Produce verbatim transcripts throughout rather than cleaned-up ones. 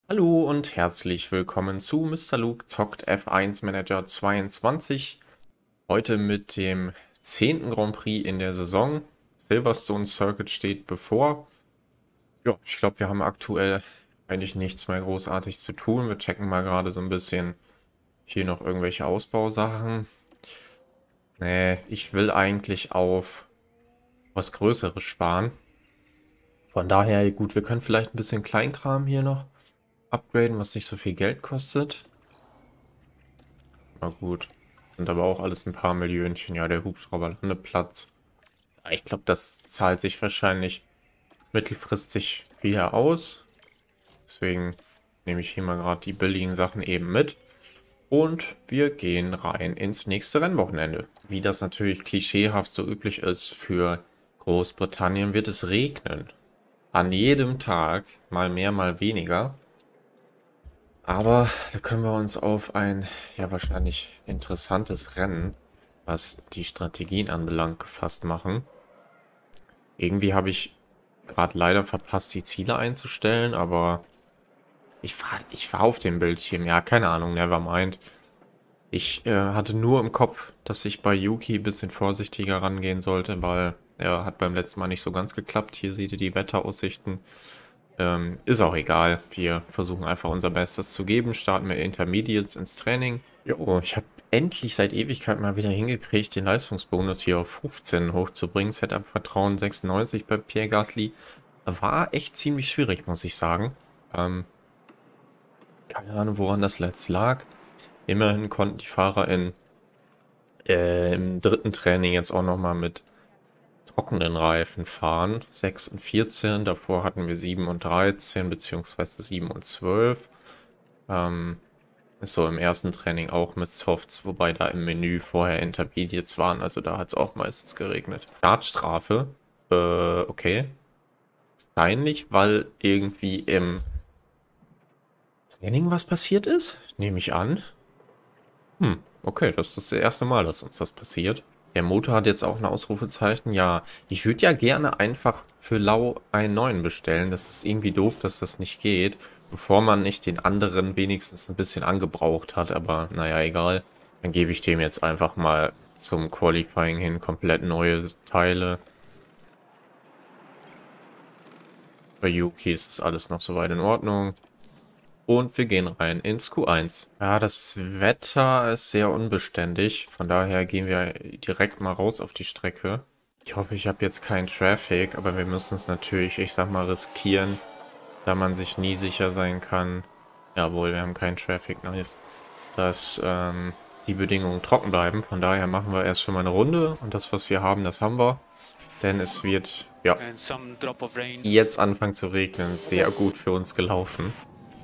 Hallo und herzlich willkommen zu Mister Luke zockt F eins Manager zweiundzwanzig. Heute mit dem zehnten Grand Prix in der Saison. Silverstone Circuit steht bevor. Ja, ich glaube, wir haben aktuell eigentlich nichts mehr großartig zu tun. Wir checken mal gerade so ein bisschen hier noch irgendwelche Ausbausachen. Nee, ich will eigentlich auf was Größeres sparen. Von daher, gut, wir können vielleicht ein bisschen Kleinkram hier noch upgraden, was nicht so viel Geld kostet. Na gut. Sind aber auch alles ein paar Millionchen. Ja, der Hubschrauberlandeplatz. Ja, ich glaube, das zahlt sich wahrscheinlich mittelfristig wieder aus. Deswegen nehme ich hier mal gerade die billigen Sachen eben mit. Und wir gehen rein ins nächste Rennwochenende. Wie das natürlich klischeehaft so üblich ist für Großbritannien, wird es regnen. An jedem Tag, mal mehr, mal weniger. Aber da können wir uns auf ein, ja wahrscheinlich interessantes Rennen, was die Strategien anbelangt, gefasst machen. Irgendwie habe ich gerade leider verpasst, die Ziele einzustellen, aber ich war, ich war auf dem Bildschirm. Ja, keine Ahnung, never mind. Ich äh, hatte nur im Kopf, dass ich bei Yuki ein bisschen vorsichtiger rangehen sollte, weil er hat beim letzten Mal nicht so ganz geklappt. Hier seht ihr die Wetteraussichten. Ähm, ist auch egal. Wir versuchen einfach unser Bestes zu geben. Starten wir Intermediates ins Training. Jo, ich habe endlich seit Ewigkeit mal wieder hingekriegt, den Leistungsbonus hier auf fünfzehn hochzubringen. Setup Vertrauen sechsundneunzig bei Pierre Gasly. War echt ziemlich schwierig, muss ich sagen. Ähm, keine Ahnung, woran das letzt lag. Immerhin konnten die Fahrer in, äh, im dritten Training jetzt auch nochmal mit trockenen Reifen fahren. sechs und vierzehn, davor hatten wir sieben und dreizehn, beziehungsweise sieben und zwölf. Ähm, ist so im ersten Training auch mit Softs, wobei da im Menü vorher Intermediates waren, also da hat es auch meistens geregnet. Startstrafe, äh, okay. Wahrscheinlich, weil irgendwie im Training was passiert ist, nehme ich an. Hm, okay, das ist das erste Mal, dass uns das passiert. Der Motor hat jetzt auch ein Ausrufezeichen. Ja, ich würde ja gerne einfach für Lau einen neuen bestellen. Das ist irgendwie doof, dass das nicht geht, bevor man nicht den anderen wenigstens ein bisschen angebraucht hat. Aber naja, egal. Dann gebe ich dem jetzt einfach mal zum Qualifying hin komplett neue Teile. Bei Yuki ist das alles noch soweit in Ordnung. Und wir gehen rein ins Q eins. Ja, das Wetter ist sehr unbeständig. Von daher gehen wir direkt mal raus auf die Strecke. Ich hoffe, ich habe jetzt keinen Traffic, aber wir müssen es natürlich, ich sag mal, riskieren, da man sich nie sicher sein kann. Jawohl, wir haben keinen Traffic, nice. Dass ähm, die Bedingungen trocken bleiben. Von daher machen wir erst schon mal eine Runde. Und das, was wir haben, das haben wir. Denn es wird, ja, jetzt anfangen zu regnen. Sehr gut für uns gelaufen.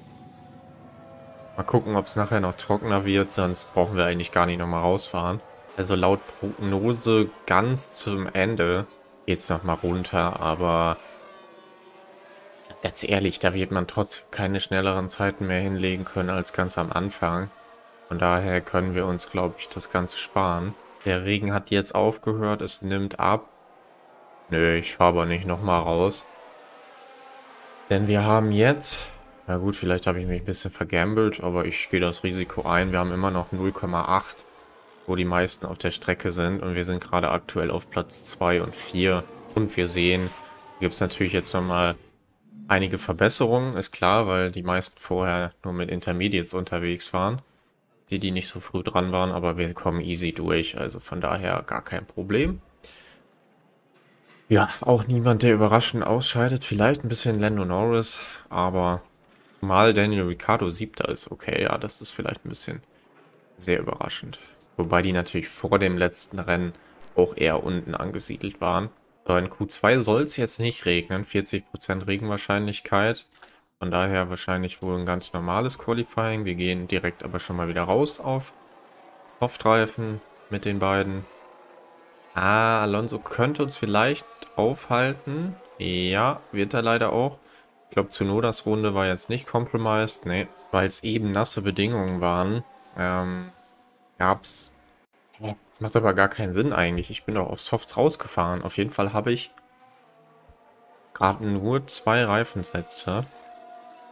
Mal gucken, ob es nachher noch trockener wird, sonst brauchen wir eigentlich gar nicht nochmal rausfahren. Also laut Prognose ganz zum Ende geht es nochmal runter, aber ganz ehrlich, da wird man trotzdem keine schnelleren Zeiten mehr hinlegen können als ganz am Anfang. Von daher können wir uns, glaube ich, das Ganze sparen. Der Regen hat jetzt aufgehört, es nimmt ab. Nö, ich fahre aber nicht nochmal raus. Denn wir haben jetzt... Na gut, vielleicht habe ich mich ein bisschen vergambelt, aber ich gehe das Risiko ein. Wir haben immer noch null Komma acht, wo die meisten auf der Strecke sind. Und wir sind gerade aktuell auf Platz zwei und vier. Und wir sehen, gibt es natürlich jetzt nochmal einige Verbesserungen, ist klar, weil die meisten vorher nur mit Intermediates unterwegs waren. Die, die nicht so früh dran waren, aber wir kommen easy durch. Also von daher gar kein Problem. Ja, auch niemand, der überraschend ausscheidet. Vielleicht ein bisschen Lando Norris, aber... Mal Daniel Ricciardo siebter ist, okay, ja, das ist vielleicht ein bisschen sehr überraschend. Wobei die natürlich vor dem letzten Rennen auch eher unten angesiedelt waren. So, in Q zwei soll es jetzt nicht regnen, vierzig Prozent Regenwahrscheinlichkeit. Von daher wahrscheinlich wohl ein ganz normales Qualifying. Wir gehen direkt aber schon mal wieder raus auf Softreifen mit den beiden. Ah, Alonso könnte uns vielleicht aufhalten. Ja, wird er leider auch. Ich glaube, Tsunodas Runde war jetzt nicht compromised, ne, weil es eben nasse Bedingungen waren. Ähm, gab's. Das macht aber gar keinen Sinn eigentlich. Ich bin doch auf Softs rausgefahren. Auf jeden Fall habe ich gerade nur zwei Reifensätze.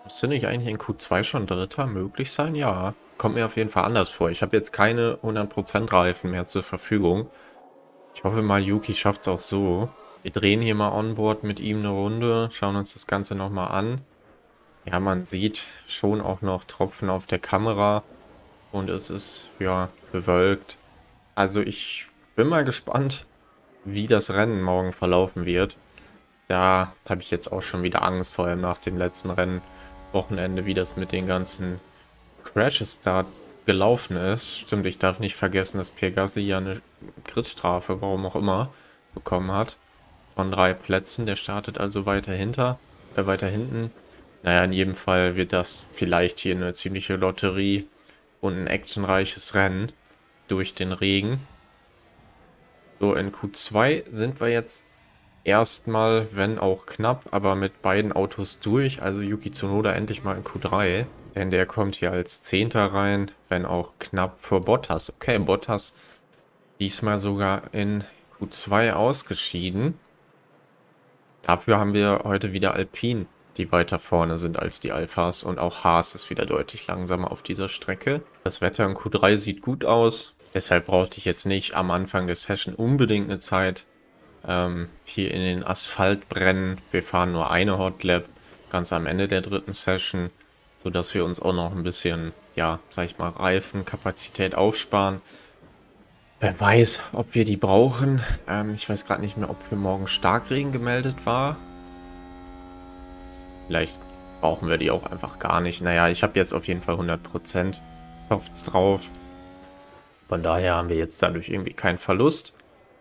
Müsste nicht eigentlich in Q zwei schon Dritter möglich sein? Ja. Kommt mir auf jeden Fall anders vor. Ich habe jetzt keine hundert Prozent Reifen mehr zur Verfügung. Ich hoffe mal, Yuki schafft es auch so. Wir drehen hier mal onboard mit ihm eine Runde, schauen uns das Ganze nochmal an. Ja, man sieht schon auch noch Tropfen auf der Kamera und es ist, ja, bewölkt. Also ich bin mal gespannt, wie das Rennen morgen verlaufen wird. Da habe ich jetzt auch schon wieder Angst, vor allem nach dem letzten Rennwochenende, wie das mit den ganzen Crashes da gelaufen ist. Stimmt, ich darf nicht vergessen, dass Pierre Gasly ja eine Gridstrafe, warum auch immer, bekommen hat. Von drei Plätzen. Der startet also weiter hinter, äh, weiter hinten. Naja, in jedem Fall wird das vielleicht hier eine ziemliche Lotterie und ein actionreiches Rennen durch den Regen. So, in Q zwei sind wir jetzt erstmal, wenn auch knapp, aber mit beiden Autos durch. Also Yuki Tsunoda endlich mal in Q drei. Denn der kommt hier als Zehnter rein, wenn auch knapp vor Bottas. Okay, Bottas diesmal sogar in Q zwei ausgeschieden. Dafür haben wir heute wieder Alpine, die weiter vorne sind als die Alphas. Und auch Haas ist wieder deutlich langsamer auf dieser Strecke. Das Wetter in Q drei sieht gut aus. Deshalb brauchte ich jetzt nicht am Anfang der Session unbedingt eine Zeit ähm, hier in den Asphalt brennen. Wir fahren nur eine Hot Lap ganz am Ende der dritten Session, sodass wir uns auch noch ein bisschen, ja, sag ich mal, Reifenkapazität aufsparen. Wer weiß, ob wir die brauchen. Ähm, ich weiß gerade nicht mehr, ob für morgen Starkregen gemeldet war. Vielleicht brauchen wir die auch einfach gar nicht. Naja, ich habe jetzt auf jeden Fall hundert Prozent Softs drauf. Von daher haben wir jetzt dadurch irgendwie keinen Verlust.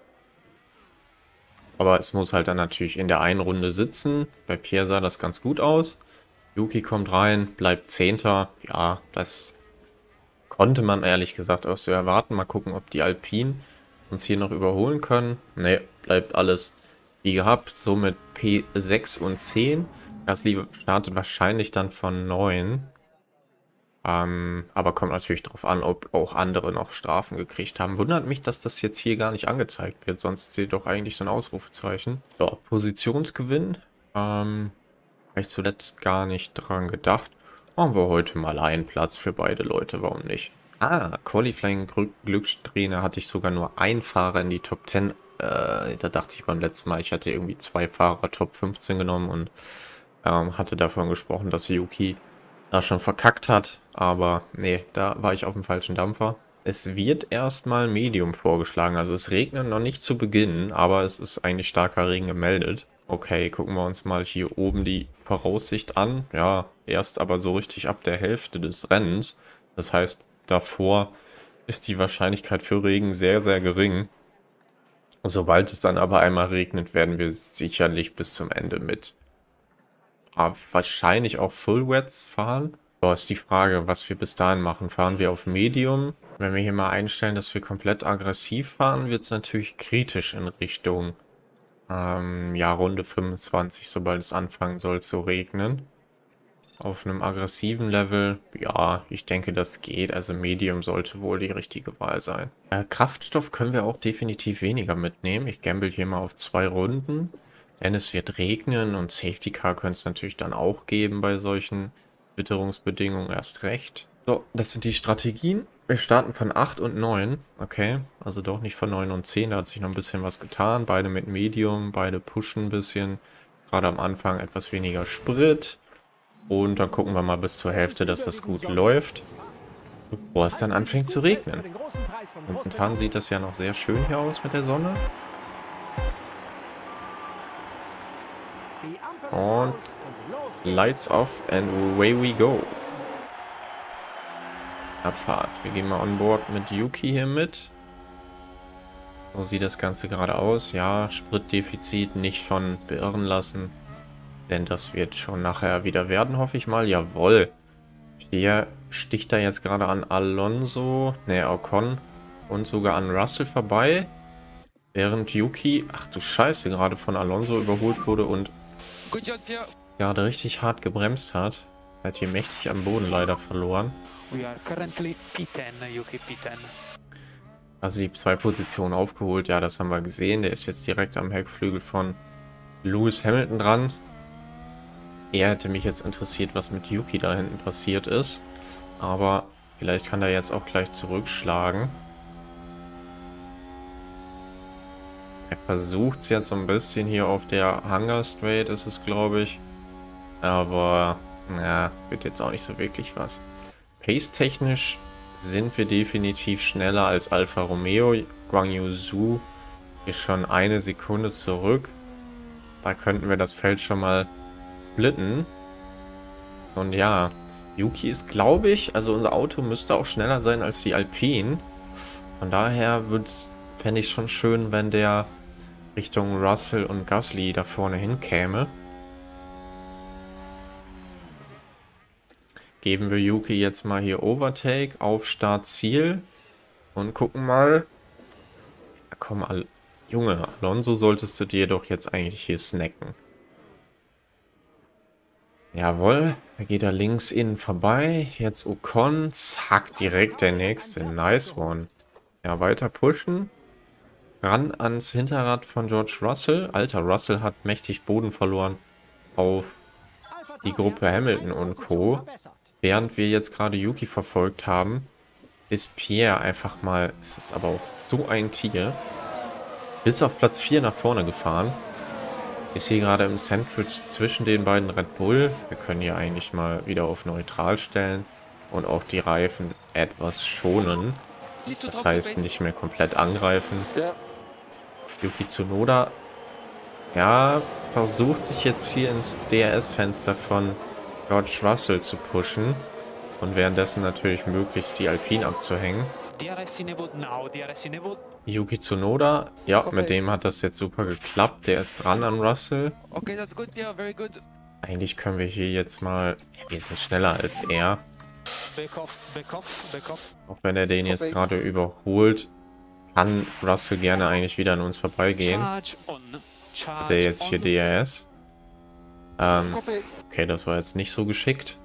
Aber es muss halt dann natürlich in der einen Runde sitzen. Bei Pierre sah das ganz gut aus. Yuki kommt rein, bleibt Zehnter. Ja, das konnte man ehrlich gesagt auch so erwarten. Mal gucken, ob die Alpine uns hier noch überholen können. Ne, bleibt alles wie gehabt. Somit P sechs und zehn. Gasly startet wahrscheinlich dann von neun. Ähm, aber kommt natürlich darauf an, ob auch andere noch Strafen gekriegt haben. Wundert mich, dass das jetzt hier gar nicht angezeigt wird. Sonst zählt doch eigentlich so ein Ausrufezeichen. So, Positionsgewinn. Ähm, habe ich zuletzt gar nicht dran gedacht. Machen wir heute mal einen Platz für beide Leute, warum nicht? Ah, Qualifying Glückstrainer hatte ich sogar nur einen Fahrer in die Top zehn. Äh, da dachte ich beim letzten Mal, ich hatte irgendwie zwei Fahrer Top fünfzehn genommen und ähm, hatte davon gesprochen, dass Yuki da schon verkackt hat. Aber nee, da war ich auf dem falschen Dampfer. Es wird erstmal Medium vorgeschlagen. Also es regnet noch nicht zu Beginn, aber es ist eigentlich starker Regen gemeldet. Okay, gucken wir uns mal hier oben die Voraussicht an. Ja, erst aber so richtig ab der Hälfte des Rennens. Das heißt, davor ist die Wahrscheinlichkeit für Regen sehr, sehr gering. Sobald es dann aber einmal regnet, werden wir sicherlich bis zum Ende mit ah, wahrscheinlich auch Full Wets fahren. So ist die Frage, was wir bis dahin machen. Fahren wir auf Medium? Wenn wir hier mal einstellen, dass wir komplett aggressiv fahren, wird es natürlich kritisch in Richtung Ähm, ja, Runde fünfundzwanzig, sobald es anfangen soll zu regnen. Auf einem aggressiven Level, ja, ich denke, das geht. Also Medium sollte wohl die richtige Wahl sein. Äh, Kraftstoff können wir auch definitiv weniger mitnehmen. Ich gamble hier mal auf zwei Runden. Denn es wird regnen und Safety Car könnte es natürlich dann auch geben bei solchen Witterungsbedingungen erst recht. So, das sind die Strategien. Wir starten von acht und neun. Okay, also doch nicht von neun und zehn. Da hat sich noch ein bisschen was getan. Beide mit Medium, beide pushen ein bisschen. Gerade am Anfang etwas weniger Sprit. Und dann gucken wir mal bis zur Hälfte, dass das gut läuft. Bevor es dann anfängt zu regnen. Momentan sieht das ja noch sehr schön hier aus mit der Sonne. Und Lights off and away we go. Abfahrt. Wir gehen mal on board mit Yuki hier mit. So sieht das Ganze gerade aus. Ja, Spritdefizit nicht von beirren lassen. Denn das wird schon nachher wieder werden, hoffe ich mal. Jawohl. Hier sticht er jetzt gerade an Alonso, ne, Ocon und sogar an Russell vorbei. Während Yuki, ach du Scheiße, gerade von Alonso überholt wurde und gerade richtig hart gebremst hat. Er hat hier mächtig am Boden leider verloren. Also die zwei Positionen aufgeholt, ja, das haben wir gesehen. Der ist jetzt direkt am Heckflügel von Lewis Hamilton dran. Eher hätte mich jetzt interessiert, was mit Yuki da hinten passiert ist. Aber vielleicht kann er jetzt auch gleich zurückschlagen. Er versucht es jetzt so ein bisschen hier auf der Hunger Straight, ist es, glaube ich. Aber, na, wird jetzt auch nicht so wirklich was. Pace-technisch sind wir definitiv schneller als Alfa Romeo. Guan Yu Zhou ist schon eine Sekunde zurück. Da könnten wir das Feld schon mal splitten. Und ja, Yuki ist, glaube ich, also unser Auto müsste auch schneller sein als die Alpine. Von daher fände ich schon schön, wenn der Richtung Russell und Gasly da vorne hinkäme. Geben wir Yuki jetzt mal hier Overtake auf Start-Ziel und gucken mal. Ja, komm, Al Junge, Alonso solltest du dir doch jetzt eigentlich hier snacken. Jawohl, da geht er links innen vorbei. Jetzt Ocon, zack, direkt der nächste. Nice one. Ja, weiter pushen. Ran ans Hinterrad von George Russell. Alter, Russell hat mächtig Boden verloren auf die Gruppe Hamilton und Co. Während wir jetzt gerade Yuki verfolgt haben, ist Pierre einfach mal, es ist aber auch so ein Tier, bis auf Platz vier nach vorne gefahren. Ist hier gerade im Sandwich zwischen den beiden Red Bull. Wir können hier eigentlich mal wieder auf neutral stellen und auch die Reifen etwas schonen. Das heißt, nicht mehr komplett angreifen. Yuki Tsunoda, ja, versucht sich jetzt hier ins D R S-Fenster von George Russell zu pushen und währenddessen natürlich möglichst die Alpine abzuhängen. Yuki Tsunoda, ja, okay. Mit dem hat das jetzt super geklappt. Der ist dran an Russell. Okay, that's good, yeah, very good. Eigentlich können wir hier jetzt mal, ja, wir sind schneller als er. Back off, back off, back off. Auch wenn er den jetzt gerade überholt, kann Russell gerne eigentlich wieder an uns vorbeigehen. Hat der jetzt hier D R S? Ähm, okay, das war jetzt nicht so geschickt.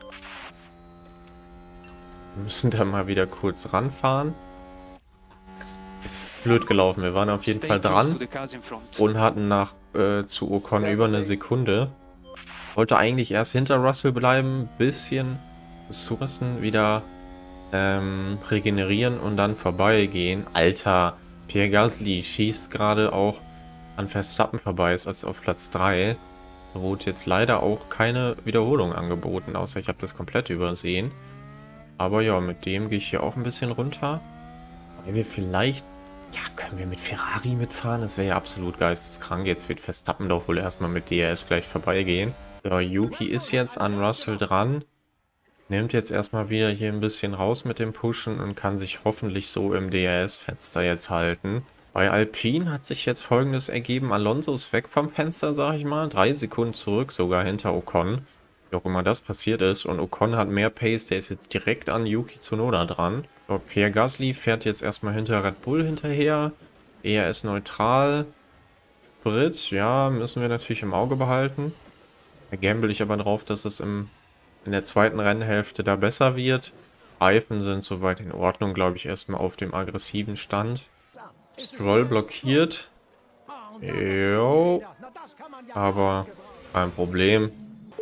Wir müssen da mal wieder kurz ranfahren. Das ist blöd gelaufen. Wir waren auf jeden Fall dran und hatten nach äh, zu Ocon über eine Sekunde. Wollte eigentlich erst hinter Russell bleiben, bisschen Ressourcen wieder ähm, regenerieren und dann vorbeigehen. Alter, Pierre Gasly schießt gerade auch an Verstappen vorbei, ist also auf Platz drei. Da wurde jetzt leider auch keine Wiederholung angeboten, außer ich habe das komplett übersehen. Aber ja, mit dem gehe ich hier auch ein bisschen runter. Weil wir vielleicht... Ja, können wir mit Ferrari mitfahren? Das wäre ja absolut geisteskrank. Jetzt wird Verstappen doch wohl erstmal mit D R S gleich vorbeigehen. So, Yuki ist jetzt an Russell dran. Nimmt jetzt erstmal wieder hier ein bisschen raus mit dem Pushen und kann sich hoffentlich so im D R S-Fenster jetzt halten. Bei Alpine hat sich jetzt Folgendes ergeben. Alonso ist weg vom Fenster, sag ich mal. Drei Sekunden zurück, sogar hinter Ocon. Wie auch immer das passiert ist. Und Ocon hat mehr Pace. Der ist jetzt direkt an Yuki Tsunoda dran. So, Pierre Gasly fährt jetzt erstmal hinter Red Bull hinterher. E R S neutral. Sprit, ja, müssen wir natürlich im Auge behalten. Da gamble ich aber drauf, dass es im, in der zweiten Rennhälfte da besser wird. Reifen sind soweit in Ordnung, glaube ich, erstmal auf dem aggressiven Stand. Stroll blockiert. Jo. Aber kein Problem.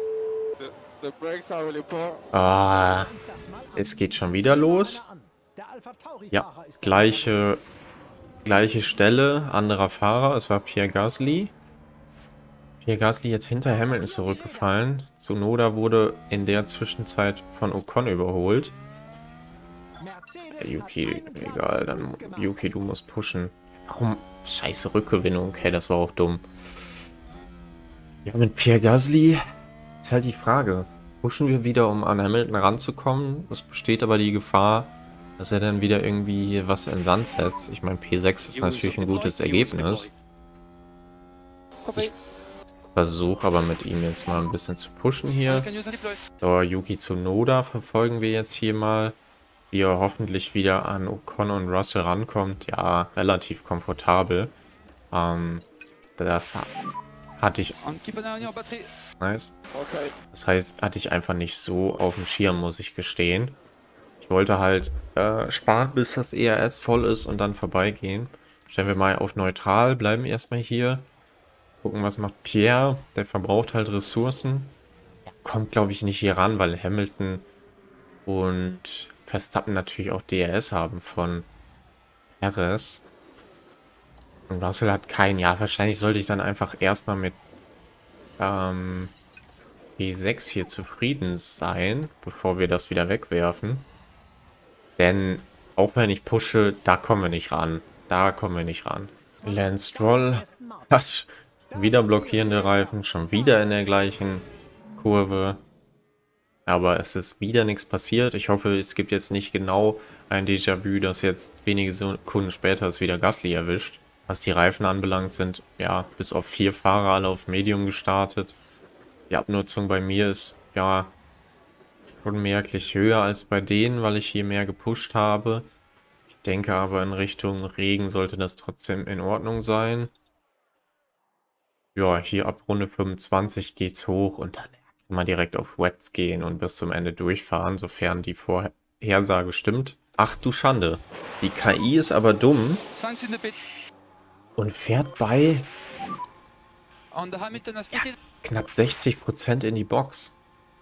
Ah, es geht schon wieder los. Ja, gleiche, gleiche Stelle, anderer Fahrer. Es war Pierre Gasly. Pierre Gasly jetzt hinter Hamilton zurückgefallen. Tsunoda wurde in der Zwischenzeit von Ocon überholt. Yuki, egal, dann Yuki, du musst pushen. Warum? Scheiße Rückgewinnung, okay, das war auch dumm. Ja, mit Pierre Gasly ist halt die Frage. Pushen wir wieder, um an Hamilton ranzukommen? Es besteht aber die Gefahr, dass er dann wieder irgendwie was in den Sand setzt. Ich meine, P sechs ist natürlich ein gutes Ergebnis. Ich versuche aber mit ihm jetzt mal ein bisschen zu pushen hier. So, Yuki Tsunoda verfolgen wir jetzt hier mal. Wie er hoffentlich wieder an Ocon und Russell rankommt. Ja, relativ komfortabel. Ähm, das hatte ich... Nice. Das heißt, hatte ich einfach nicht so auf dem Schirm, muss ich gestehen. Ich wollte halt äh, sparen, bis das E R S voll ist und dann vorbeigehen. Stellen wir mal auf neutral, bleiben erstmal hier. Gucken, was macht Pierre. Der verbraucht halt Ressourcen. kommt, glaube ich, nicht hier ran, weil Hamilton und Verstappen natürlich auch D R S haben von Perez. Und Russell hat keinen. Ja, wahrscheinlich sollte ich dann einfach erstmal mit ähm, P sechs hier zufrieden sein, bevor wir das wieder wegwerfen. Denn auch wenn ich pushe, da kommen wir nicht ran. Da kommen wir nicht ran. Lance Stroll hat wieder blockierende Reifen, schon wieder in der gleichen Kurve. Aber es ist wieder nichts passiert. Ich hoffe, es gibt jetzt nicht genau ein Déjà-vu, dass jetzt wenige Sekunden später es wieder Gasly erwischt. Was die Reifen anbelangt, sind ja bis auf vier Fahrer alle auf Medium gestartet. Die Abnutzung bei mir ist ja schon merklich höher als bei denen, weil ich hier mehr gepusht habe. Ich denke aber in Richtung Regen sollte das trotzdem in Ordnung sein. Ja, hier ab Runde fünfundzwanzig geht's hoch und dann kann man direkt auf Wets gehen und bis zum Ende durchfahren, sofern die Vorhersage stimmt. Ach du Schande. Die K I ist aber dumm und fährt bei ja, knapp sechzig Prozent in die Box.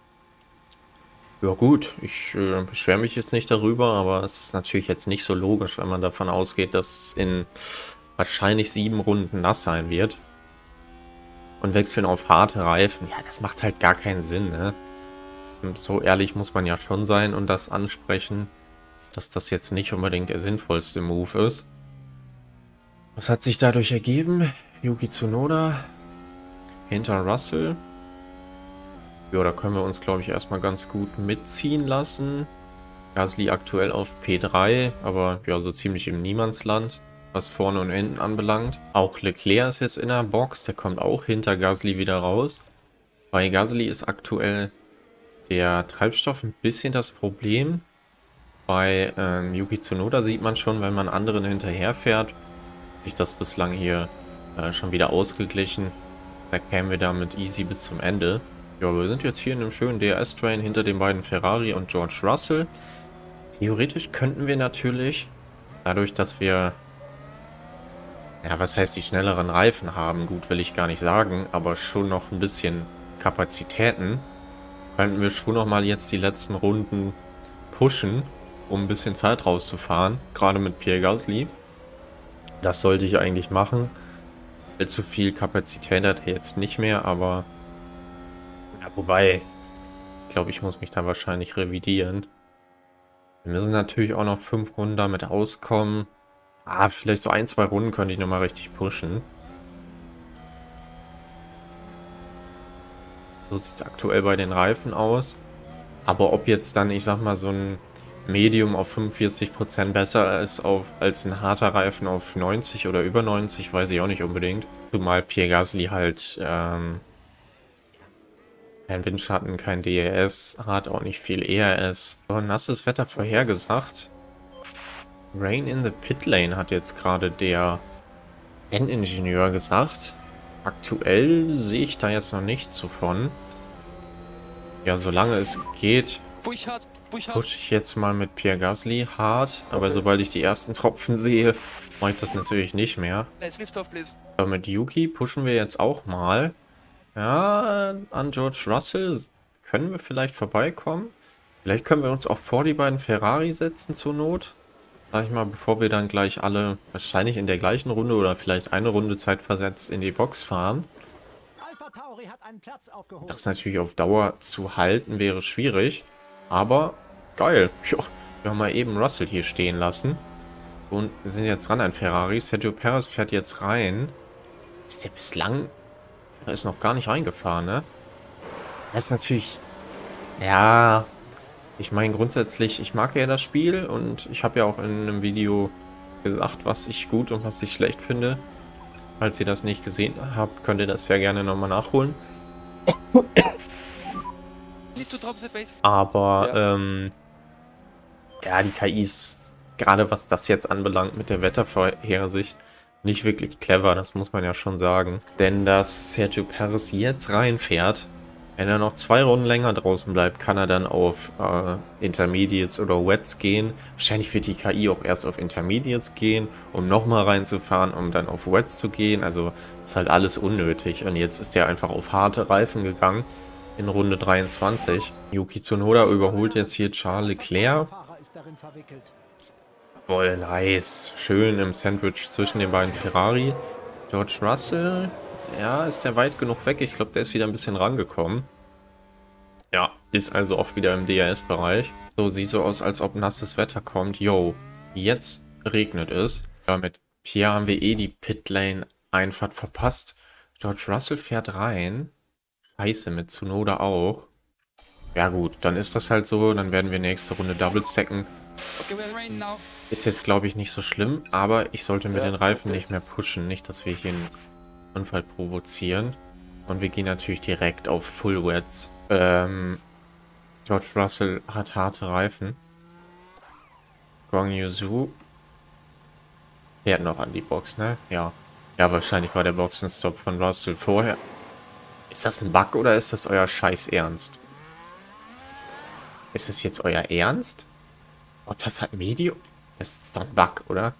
Ja gut, ich äh, beschwere mich jetzt nicht darüber, aber es ist natürlich jetzt nicht so logisch, wenn man davon ausgeht, dass es in wahrscheinlich sieben Runden nass sein wird. Und wechseln auf harte Reifen. Ja, das macht halt gar keinen Sinn, ne? Das, so ehrlich muss man ja schon sein und das ansprechen, dass das jetzt nicht unbedingt der sinnvollste Move ist. Was hat sich dadurch ergeben? Yuki Tsunoda hinter Russell. Ja, da können wir uns, glaube ich, erstmal ganz gut mitziehen lassen. Gasly aktuell auf P drei, aber ja, so ziemlich im Niemandsland, was vorne und hinten anbelangt. Auch Leclerc ist jetzt in der Box, der kommt auch hinter Gasly wieder raus. Bei Gasly ist aktuell der Treibstoff ein bisschen das Problem. Bei ähm, Yuki Tsunoda sieht man schon, wenn man anderen hinterher fährt, sich das bislang hier äh, schon wieder ausgeglichen. Da kämen wir damit easy bis zum Ende. Ja, wir sind jetzt hier in einem schönen D R S-Train hinter den beiden Ferrari und George Russell. Theoretisch könnten wir natürlich, dadurch, dass wir, ja, was heißt die schnelleren Reifen haben, gut will ich gar nicht sagen, aber schon noch ein bisschen Kapazitäten, könnten wir schon noch mal jetzt die letzten Runden pushen, um ein bisschen Zeit rauszufahren, gerade mit Pierre Gasly. Das sollte ich eigentlich machen. Allzu viel Kapazität hat er jetzt nicht mehr, aber ja, wobei, ich glaube, ich muss mich da wahrscheinlich revidieren. Wir müssen natürlich auch noch fünf Runden damit auskommen. Ah, vielleicht so ein, zwei Runden könnte ich nochmal richtig pushen. So sieht es aktuell bei den Reifen aus. Aber ob jetzt dann, ich sag mal, so ein Medium auf fünfundvierzig Prozent besser ist auf, als ein harter Reifen auf neunzig oder über neunzig, weiß ich auch nicht unbedingt. Zumal Pierre Gasly halt ähm, kein Windschatten, kein D R S, hat auch nicht viel E R S. So, nasses Wetter vorhergesagt. Rain in the Pit Lane hat jetzt gerade der Renningenieur gesagt. Aktuell sehe ich da jetzt noch nichts davon. Ja, solange es geht, pushe ich jetzt mal mit Pierre Gasly hart. Aber sobald ich die ersten Tropfen sehe, mache ich das natürlich nicht mehr. Aber mit Yuki pushen wir jetzt auch mal. Ja, an George Russell können wir vielleicht vorbeikommen. Vielleicht können wir uns auch vor die beiden Ferrari setzen zur Not. Sag ich mal, bevor wir dann gleich alle wahrscheinlich in der gleichen Runde oder vielleicht eine Runde zeitversetzt in die Box fahren. Das natürlich auf Dauer zu halten wäre schwierig. Aber geil. Jo, wir haben mal eben Russell hier stehen lassen. Und wir sind jetzt ran an Ferrari. Sergio Perez fährt jetzt rein. Ist der bislang... Er ist noch gar nicht reingefahren, ne? Das ist natürlich... Ja... Ich meine grundsätzlich, ich mag ja das Spiel und ich habe ja auch in einem Video gesagt, was ich gut und was ich schlecht finde. Falls ihr das nicht gesehen habt, könnt ihr das ja gerne nochmal nachholen. Aber, ja. ähm... Ja, die K I ist, gerade was das jetzt anbelangt mit der Wettervorhersicht, nicht wirklich clever, das muss man ja schon sagen. Denn dass Sergio Perez jetzt reinfährt, wenn er noch zwei Runden länger draußen bleibt, kann er dann auf äh, Intermediates oder Wets gehen. Wahrscheinlich wird die K I auch erst auf Intermediates gehen, um nochmal reinzufahren, um dann auf Wets zu gehen. Also ist halt alles unnötig. Und jetzt ist er einfach auf harte Reifen gegangen. in Runde dreiundzwanzig. Yuki Tsunoda überholt jetzt hier Charles Leclerc. Voll nice. Schön im Sandwich zwischen den beiden Ferrari. George Russell, ja, ist der weit genug weg? Ich glaube, der ist wieder ein bisschen rangekommen. Ja, ist also auch wieder im D R S-Bereich. So, sieht so aus, als ob nasses Wetter kommt. Yo, jetzt regnet es. Ja, mit Pierre haben wir eh die Pitlane-Einfahrt verpasst. George Russell fährt rein. Scheiße, mit Tsunoda auch. Ja gut, dann ist das halt so. Dann werden wir nächste Runde Double stacken. Ist jetzt, glaube ich, nicht so schlimm. Aber ich sollte mit den Reifen nicht mehr pushen. Nicht, dass wir hier einen Unfall provozieren. Und wir gehen natürlich direkt auf Full Wets. Ähm, George Russell hat harte Reifen. Guang Yuzu fährt noch an die Box, ne? Ja. Ja, wahrscheinlich war der Boxenstopp von Russell vorher. Ist das ein Bug oder ist das euer Scheiß Ernst? Ist es jetzt euer Ernst? Oh, das hat Medium? Das ist doch ein Bug, oder?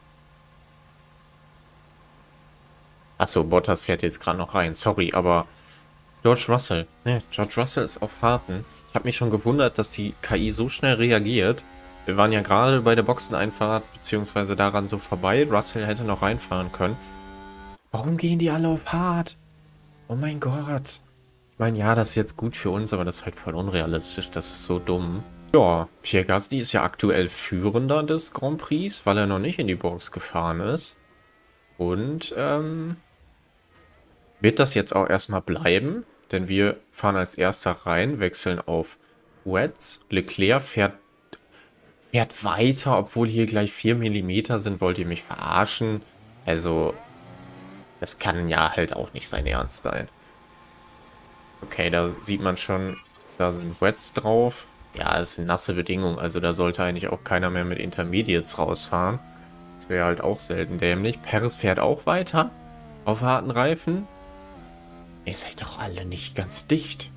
Achso, Bottas fährt jetzt gerade noch rein. Sorry, aber George Russell. Ne, George Russell ist auf harten. Ich habe mich schon gewundert, dass die K I so schnell reagiert. Wir waren ja gerade bei der Boxeneinfahrt, beziehungsweise daran so vorbei. Russell hätte noch reinfahren können. Warum gehen die alle auf hart? Oh mein Gott. Ich meine, ja, das ist jetzt gut für uns, aber das ist halt voll unrealistisch. Das ist so dumm. Ja, Pierre Gasly ist ja aktuell Führender des Grand Prix, weil er noch nicht in die Box gefahren ist. Und, ähm... wird das jetzt auch erstmal bleiben, denn wir fahren als erster rein, wechseln auf Wets. Leclerc fährt, fährt weiter, obwohl hier gleich vier Millimeter sind. Wollt ihr mich verarschen? Also, das kann ja halt auch nicht sein Ernst sein. Okay, da sieht man schon, da sind Wets drauf. Ja, es sind nasse Bedingungen, also da sollte eigentlich auch keiner mehr mit Intermediates rausfahren. Das wäre halt auch selten dämlich. Perez fährt auch weiter auf harten Reifen. Ihr seid doch alle nicht ganz dicht.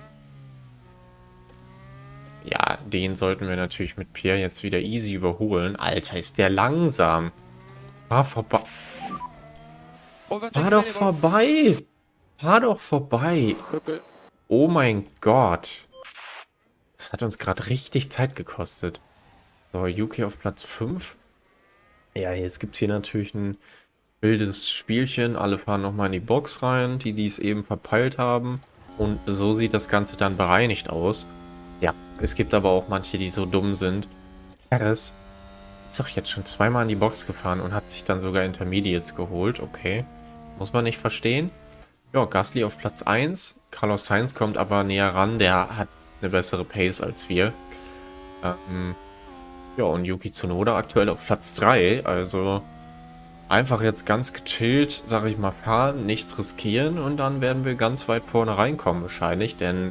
Ja, den sollten wir natürlich mit Pierre jetzt wieder easy überholen. Alter, ist der langsam. Fahr vorbei. Fahr doch vorbei. Fahr doch vorbei. Oh mein Gott. Das hat uns gerade richtig Zeit gekostet. So, Yuki auf Platz fünf. Ja, jetzt gibt es hier natürlich ein wildes Spielchen. Alle fahren nochmal in die Box rein, die dies eben verpeilt haben. Und so sieht das Ganze dann bereinigt aus. Ja, es gibt aber auch manche, die so dumm sind. Perez ist doch jetzt schon zweimal in die Box gefahren und hat sich dann sogar Intermediates geholt. Okay, muss man nicht verstehen. Ja, Gasly auf Platz eins. Carlos Sainz kommt aber näher ran. Der hat eine bessere Pace als wir. Ähm, ja, und Yuki Tsunoda aktuell auf Platz drei. Also einfach jetzt ganz gechillt, sag ich mal, fahren, nichts riskieren und dann werden wir ganz weit vorne reinkommen wahrscheinlich, denn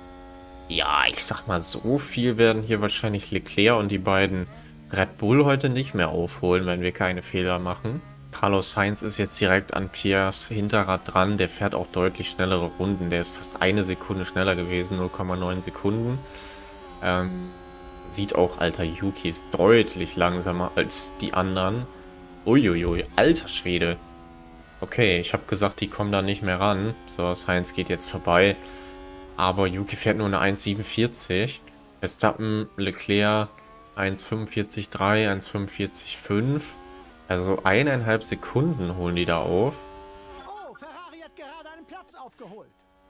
ja, ich sag mal, so viel werden hier wahrscheinlich Leclerc und die beiden Red Bull heute nicht mehr aufholen, wenn wir keine Fehler machen. Carlos Sainz ist jetzt direkt an Piers Hinterrad dran, der fährt auch deutlich schnellere Runden, der ist fast eine Sekunde schneller gewesen, null Komma neun Sekunden. Ähm, sieht auch, alter, Yuki ist deutlich langsamer als die anderen. Uiuiui, alter Schwede. Okay, ich habe gesagt, die kommen da nicht mehr ran. So, Sainz geht jetzt vorbei. Aber Yuki fährt nur eine eins Komma siebenundvierzig. Verstappen, Leclerc eins Komma fünfundvierzig Komma drei, eins Komma fünfundvierzig Komma fünf. Also eineinhalb Sekunden holen die da auf. Oh, Ferrari hat gerade einen Platz aufgeholt.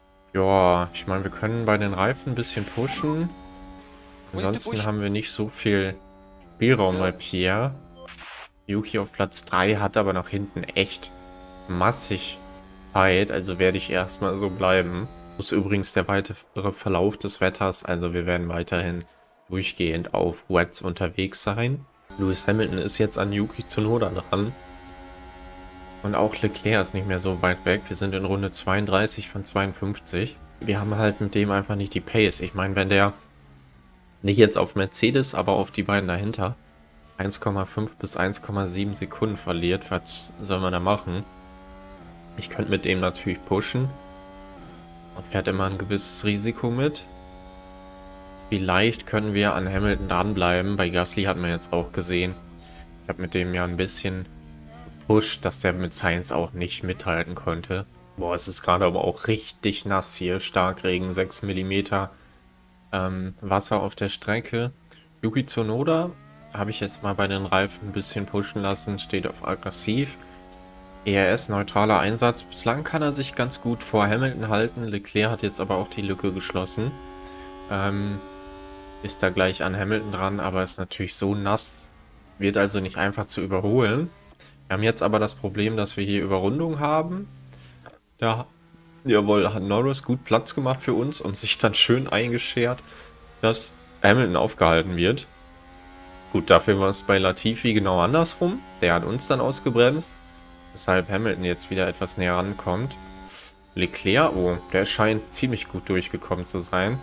Ja, ich meine, wir können bei den Reifen ein bisschen pushen. Ansonsten haben wir nicht so viel Spielraum bei Pierre. Yuki auf Platz drei hat aber nach hinten echt massig Zeit. Also werde ich erstmal so bleiben. Das ist übrigens der weitere Verlauf des Wetters. Also wir werden weiterhin durchgehend auf Wets unterwegs sein. Lewis Hamilton ist jetzt an Yuki Tsunoda dran. Und auch Leclerc ist nicht mehr so weit weg. Wir sind in Runde zweiunddreißig von zweiundfünfzig. Wir haben halt mit dem einfach nicht die Pace. Ich meine, wenn der nicht jetzt auf Mercedes, aber auf die beiden dahinter eins Komma fünf bis eins Komma sieben Sekunden verliert, was soll man da machen? Ich könnte mit dem natürlich pushen. Man fährt immer ein gewisses Risiko mit. Vielleicht können wir an Hamilton dranbleiben. Bei Gasly hat man jetzt auch gesehen. Ich habe mit dem ja ein bisschen gepusht, dass der mit Sainz auch nicht mithalten konnte. Boah, es ist gerade aber auch richtig nass hier. Starkregen, sechs Millimeter ähm, Wasser auf der Strecke. Yuki Tsunoda habe ich jetzt mal bei den Reifen ein bisschen pushen lassen. Steht auf aggressiv. E R S-neutraler Einsatz. Bislang kann er sich ganz gut vor Hamilton halten. Leclerc hat jetzt aber auch die Lücke geschlossen. Ähm, ist da gleich an Hamilton dran, aber ist natürlich so nass. Wird also nicht einfach zu überholen. Wir haben jetzt aber das Problem, dass wir hier Überrundung haben. Da, jawohl, hat Norris gut Platz gemacht für uns und sich dann schön eingeschert, dass Hamilton aufgehalten wird. Gut, dafür war es bei Latifi genau andersrum. Der hat uns dann ausgebremst, weshalb Hamilton jetzt wieder etwas näher rankommt. Leclerc, oh, der scheint ziemlich gut durchgekommen zu sein.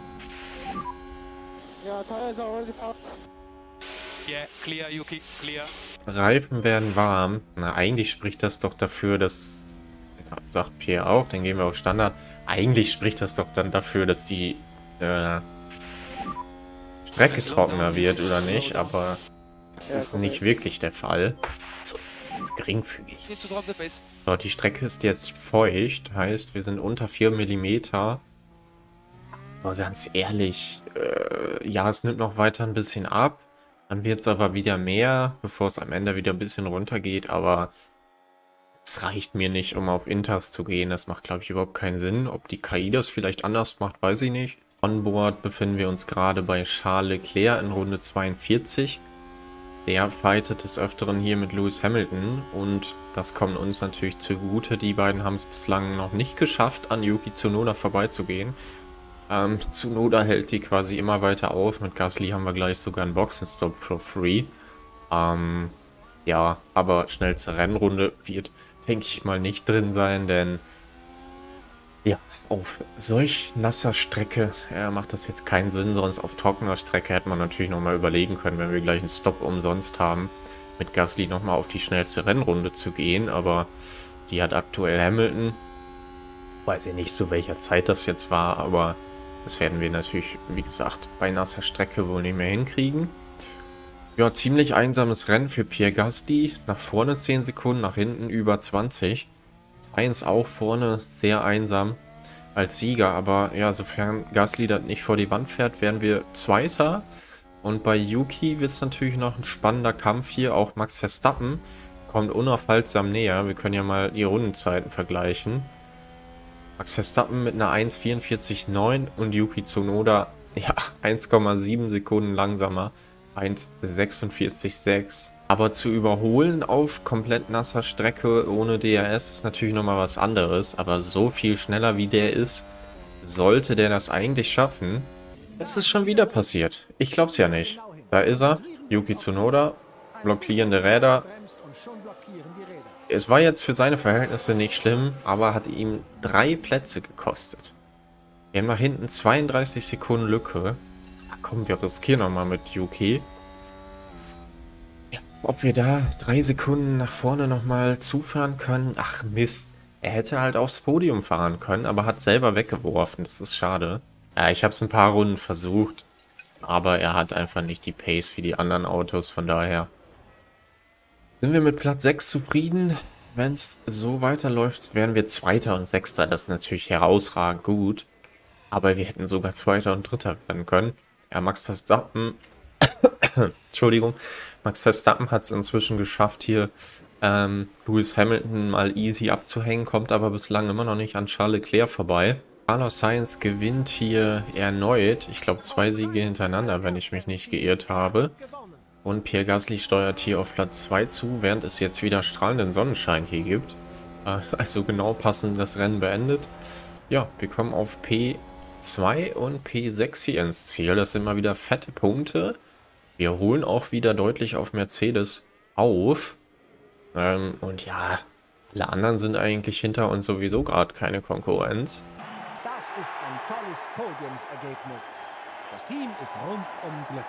Ja, tires are already passed. Yeah, clear, Yuki, clear. Reifen werden warm. Na, eigentlich spricht das doch dafür, dass, sagt Pierre auch, dann gehen wir auf Standard. Eigentlich spricht das doch dann dafür, dass die äh, Strecke trockener wird, oder nicht? Aber das ist nicht wirklich der Fall. So, ganz geringfügig. Need to drop the pace. So, die Strecke ist jetzt feucht, heißt, wir sind unter vier Millimeter. Aber ganz ehrlich, äh, ja, es nimmt noch weiter ein bisschen ab. Dann wird es aber wieder mehr, bevor es am Ende wieder ein bisschen runter geht. Aber es reicht mir nicht, um auf Inters zu gehen. Das macht, glaube ich, überhaupt keinen Sinn. Ob die K I das vielleicht anders macht, weiß ich nicht. Onboard befinden wir uns gerade bei Charles Leclerc in Runde zweiundvierzig. Der fightet des Öfteren hier mit Lewis Hamilton. Und das kommt uns natürlich zugute. Die beiden haben es bislang noch nicht geschafft, an Yuki Tsunoda vorbeizugehen. Ähm, Tsunoda hält die quasi immer weiter auf. Mit Gasly haben wir gleich sogar einen Boxenstopp for free. Ähm, ja, aber schnellste Rennrunde wird, denke ich mal, nicht drin sein, denn ja, auf solch nasser Strecke ja, macht das jetzt keinen Sinn. Sonst auf trockener Strecke hätte man natürlich nochmal überlegen können, wenn wir gleich einen Stopp umsonst haben, mit Gasly nochmal auf die schnellste Rennrunde zu gehen. Aber die hat aktuell Hamilton. Weiß ich nicht, zu welcher Zeit das jetzt war, aber das werden wir natürlich, wie gesagt, bei nasser Strecke wohl nicht mehr hinkriegen. Ja, ziemlich einsames Rennen für Pierre Gasly. Nach vorne zehn Sekunden, nach hinten über zwanzig. Sainz auch vorne sehr einsam als Sieger. Aber ja, sofern Gasly das nicht vor die Wand fährt, werden wir Zweiter. Und bei Yuki wird es natürlich noch ein spannender Kampf hier. Auch Max Verstappen kommt unaufhaltsam näher. Wir können ja mal die Rundenzeiten vergleichen. Max Verstappen mit einer eins vierundvierzig neun und Yuki Tsunoda, ja, eins Komma sieben Sekunden langsamer, eins sechsundvierzig sechs. Aber zu überholen auf komplett nasser Strecke ohne D R S ist natürlich nochmal was anderes, aber so viel schneller wie der ist, sollte der das eigentlich schaffen. Es ist schon wieder passiert. Ich glaub's ja nicht. Da ist er, Yuki Tsunoda, blockierende Räder. Es war jetzt für seine Verhältnisse nicht schlimm, aber hat ihm drei Plätze gekostet. Wir haben nach hinten zweiunddreißig Sekunden Lücke. Ach komm, wir riskieren nochmal mit Yuki. Ja, ob wir da drei Sekunden nach vorne nochmal zufahren können? Ach Mist. Er hätte halt aufs Podium fahren können, aber hat selber weggeworfen. Das ist schade. Ja, ich habe es ein paar Runden versucht, aber er hat einfach nicht die Pace wie die anderen Autos, von daher sind wir mit Platz sechs zufrieden. Wenn es so weiterläuft, wären wir Zweiter und Sechster. Das ist natürlich herausragend gut. Aber wir hätten sogar Zweiter und Dritter werden können. Ja, Max Verstappen. Entschuldigung. Max Verstappen hat es inzwischen geschafft, hier ähm, Lewis Hamilton mal easy abzuhängen. Kommt aber bislang immer noch nicht an Charles Leclerc vorbei. Carlos Sainz gewinnt hier erneut. Ich glaube, zwei Siege hintereinander, wenn ich mich nicht geirrt habe. Und Pierre Gasly steuert hier auf Platz zwei zu, während es jetzt wieder strahlenden Sonnenschein hier gibt. Also genau passend das Rennen beendet. Ja, wir kommen auf P zwei und P sechs hier ins Ziel. Das sind mal wieder fette Punkte. Wir holen auch wieder deutlich auf Mercedes auf. Ähm, und ja, alle anderen sind eigentlich hinter uns sowieso gerade keine Konkurrenz. Das ist ein tolles Podiumsergebnis. Das Team ist rundum glücklich.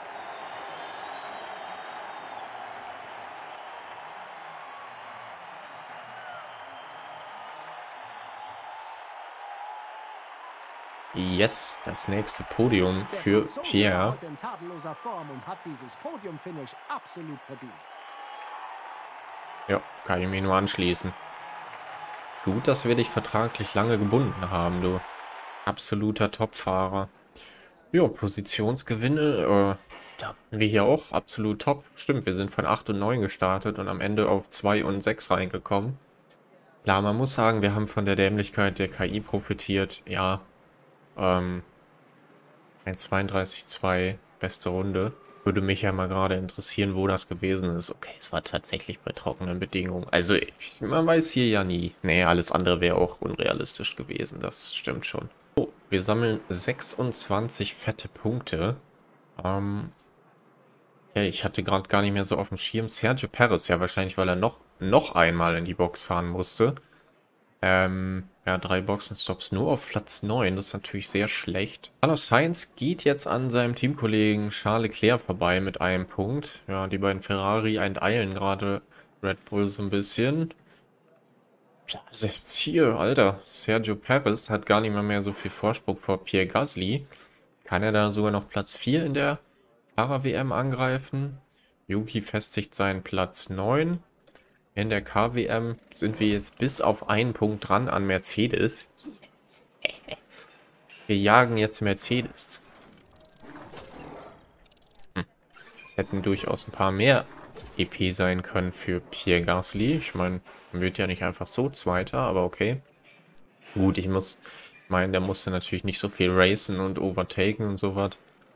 Yes, das nächste Podium für Pierre. In tadelloser Form und hat dieses Podium-Finish absolut verdient. Ja, kann ich mir nur anschließen. Gut, dass wir dich vertraglich lange gebunden haben, du. Absoluter Topfahrer. Jo, Positionsgewinne, äh, da waren wir hier auch absolut top. Stimmt, wir sind von acht und neun gestartet und am Ende auf zwei und sechs reingekommen. Klar, man muss sagen, wir haben von der Dämlichkeit der K I profitiert. Ja, ähm, ein zweiunddreißig zwei, beste Runde. Würde mich ja mal gerade interessieren, wo das gewesen ist. Okay, es war tatsächlich bei trockenen Bedingungen. Also, ich, man weiß hier ja nie. Nee, alles andere wäre auch unrealistisch gewesen. Das stimmt schon. So, wir sammeln sechsundzwanzig fette Punkte. Ähm, okay, ich hatte gerade gar nicht mehr so auf dem Schirm. Sergio Perez, ja wahrscheinlich, weil er noch, noch einmal in die Box fahren musste. Ähm, ja, drei Boxenstops nur auf Platz neun. Das ist natürlich sehr schlecht. Carlos Sainz geht jetzt an seinem Teamkollegen Charles Leclerc vorbei mit einem Punkt. Ja, die beiden Ferrari enteilen gerade Red Bull so ein bisschen. Ja, selbst hier, Alter. Sergio Perez hat gar nicht mehr, mehr so viel Vorsprung vor Pierre Gasly. Kann er da sogar noch Platz vier in der Fahrer-W M angreifen? Yuki festigt seinen Platz neun. In der K W M sind wir jetzt bis auf einen Punkt dran an Mercedes. Yes. Wir jagen jetzt Mercedes. Hm. Es hätten durchaus ein paar mehr E P sein können für Pierre Gasly. Ich meine, man wird ja nicht einfach so Zweiter, aber okay. Gut, ich muss, ich meine, der musste natürlich nicht so viel racen und overtaken und sowas.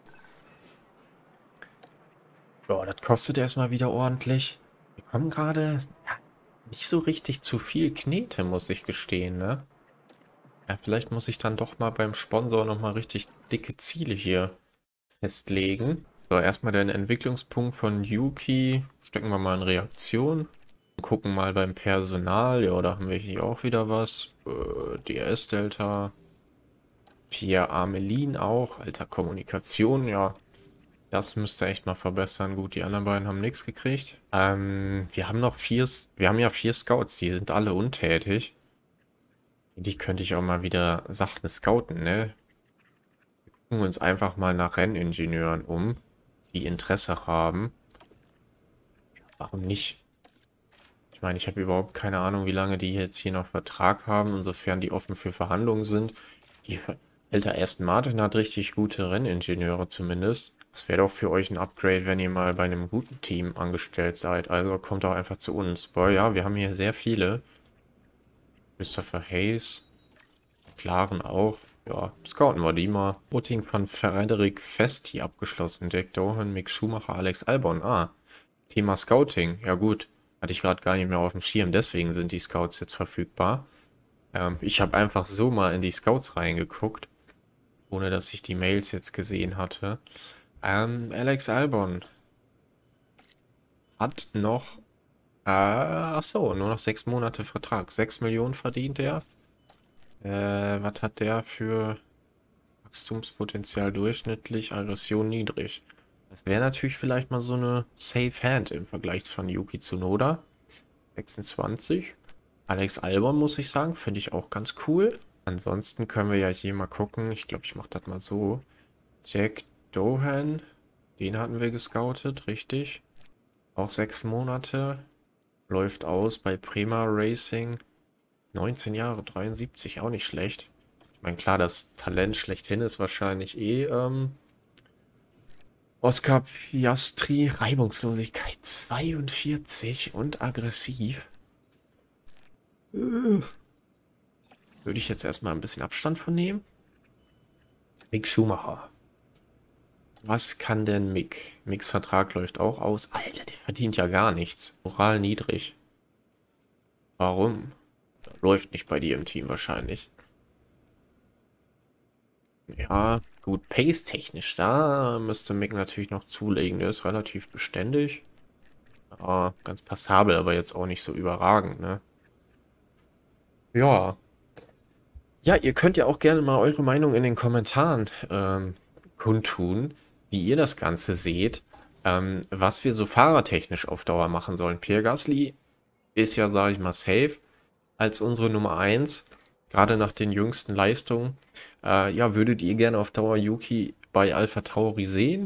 Boah, das kostet erstmal wieder ordentlich. Wir kommen gerade ja, nicht so richtig zu viel Knete, muss ich gestehen, ne? Ja, vielleicht muss ich dann doch mal beim Sponsor nochmal richtig dicke Ziele hier festlegen. So, erstmal den Entwicklungspunkt von Yuki. Stecken wir mal in Reaktion. Gucken mal beim Personal. Ja, da haben wir hier auch wieder was. Äh, D R S-Delta. Pierre Amelin auch. Alter, Kommunikation, ja. Das müsste echt mal verbessern. Gut, die anderen beiden haben nichts gekriegt. Ähm, wir haben noch vier, wir haben ja vier Scouts, die sind alle untätig. Die könnte ich auch mal wieder sachte scouten, ne? Wir gucken uns einfach mal nach Renningenieuren um, die Interesse haben. Warum nicht? Ich meine, ich habe überhaupt keine Ahnung, wie lange die jetzt hier noch Vertrag haben, insofern die offen für Verhandlungen sind. Die Alter, Aston Martin hat richtig gute Renningenieure zumindest. Das wäre doch für euch ein Upgrade, wenn ihr mal bei einem guten Team angestellt seid. Also kommt doch einfach zu uns. Boah, ja, wir haben hier sehr viele. Christopher Hayes. Klaren auch. Ja, scouten wir die mal. Voting von Frederik Festi abgeschlossen. Jack Dohan, Mick Schumacher, Alex Albon. Ah, Thema Scouting. Ja gut, hatte ich gerade gar nicht mehr auf dem Schirm. Deswegen sind die Scouts jetzt verfügbar. Ähm, ich habe einfach so mal in die Scouts reingeguckt. Ohne dass ich die Mails jetzt gesehen hatte. Ähm, Alex Albon hat noch, äh, ach so, nur noch sechs Monate Vertrag. Sechs Millionen verdient er. Äh, was hat der für Wachstumspotenzial durchschnittlich, Aggression niedrig? Das wäre natürlich vielleicht mal so eine Safe Hand im Vergleich von Yuki Tsunoda. sechsundzwanzig. Alex Albon, muss ich sagen, finde ich auch ganz cool. Ansonsten können wir ja hier mal gucken. Ich glaube, ich mache das mal so. Jack Dohan, den hatten wir gescoutet, richtig. Auch sechs Monate. Läuft aus bei Prema Racing. neunzehn Jahre, dreiundsiebzig, auch nicht schlecht. Ich meine, klar, das Talent schlechthin ist wahrscheinlich eh ähm, Oscar Piastri. Reibungslosigkeit zweiundvierzig und aggressiv. Äh. Würde ich jetzt erstmal ein bisschen Abstand von nehmen. Mick Schumacher. Was kann denn Mick? Micks Vertrag läuft auch aus. Alter, der verdient ja gar nichts. Moral niedrig. Warum? Läuft nicht bei dir im Team wahrscheinlich. Ja, gut, pace-technisch, da müsste Mick natürlich noch zulegen. Der ist relativ beständig. Ja, ganz passabel, aber jetzt auch nicht so überragend, ne? Ja. Ja, ihr könnt ja auch gerne mal eure Meinung in den Kommentaren ähm, kundtun, wie ihr das Ganze seht, ähm, was wir so fahrertechnisch auf Dauer machen sollen. Pierre Gasly ist ja, sage ich mal, safe als unsere Nummer eins, gerade nach den jüngsten Leistungen. Äh, ja, würdet ihr gerne auf Dauer Yuki bei AlphaTauri sehen?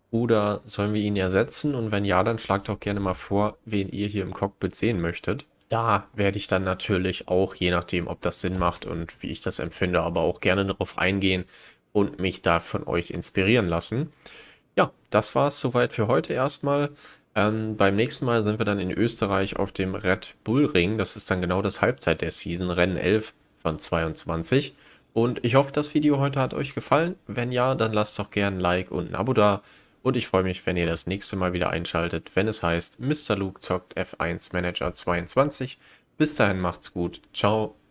Oder sollen wir ihn ersetzen? Und wenn ja, dann schlagt doch gerne mal vor, wen ihr hier im Cockpit sehen möchtet. da werde ich dann natürlich auch, je nachdem, ob das Sinn macht und wie ich das empfinde, aber auch gerne darauf eingehen und mich da von euch inspirieren lassen. Ja, das war es soweit für heute erstmal. Ähm, beim nächsten Mal sind wir dann in Österreich auf dem Red Bull Ring. Das ist dann genau das Halbzeit der Season, Rennen elf von zweiundzwanzig. Und ich hoffe, das Video heute hat euch gefallen. Wenn ja, dann lasst doch gerne ein Like und ein Abo da. Und ich freue mich, wenn ihr das nächste Mal wieder einschaltet, wenn es heißt, Mister Luke zockt F eins Manager zweiundzwanzig. Bis dahin macht's gut. Ciao.